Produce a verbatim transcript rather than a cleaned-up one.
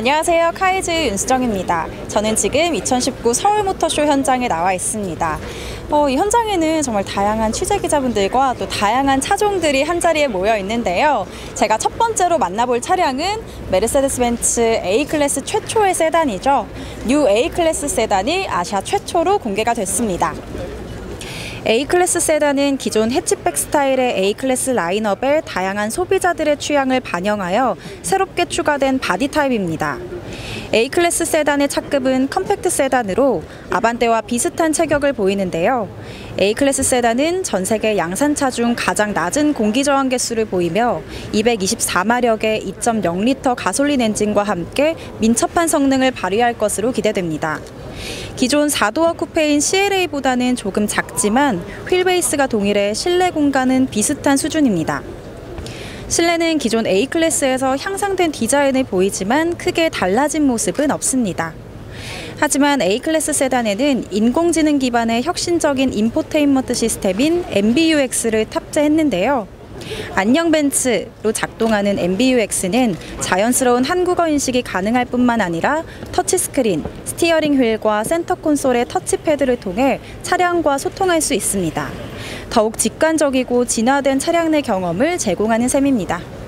안녕하세요. 카이즈 윤수정입니다. 저는 지금 이천십구 서울모터쇼 현장에 나와 있습니다. 어, 이 현장에는 정말 다양한 취재기자분들과 또 다양한 차종들이 한자리에 모여 있는데요. 제가 첫 번째로 만나볼 차량은 메르세데스-벤츠 A클래스 최초의 세단이죠. 뉴 A클래스 세단이 아시아 최초로 공개가 됐습니다. A클래스 세단은 기존 해치백 스타일의 A클래스 라인업에 다양한 소비자들의 취향을 반영하여 새롭게 추가된 바디 타입입니다. A클래스 세단의 차급은 컴팩트 세단으로 아반떼와 비슷한 체격을 보이는데요. A클래스 세단은 전 세계 양산차 중 가장 낮은 공기저항 개수를 보이며 이백이십사 마력의 이 점 영 리터 가솔린 엔진과 함께 민첩한 성능을 발휘할 것으로 기대됩니다. 기존 사도어 쿠페인 씨엘에이보다는 조금 작지만 휠베이스가 동일해 실내 공간은 비슷한 수준입니다. 실내는 기존 A클래스에서 향상된 디자인을 보이지만 크게 달라진 모습은 없습니다. 하지만 A클래스 세단에는 인공지능 기반의 혁신적인 인포테인먼트 시스템인 엠비유엑스를 탑재했는데요. 안녕 벤츠로 작동하는 엠비유엑스는 자연스러운 한국어 인식이 가능할 뿐만 아니라 터치스크린, 스티어링 휠과 센터 콘솔의 터치패드를 통해 차량과 소통할 수 있습니다. 더욱 직관적이고 진화된 차량 내 경험을 제공하는 셈입니다.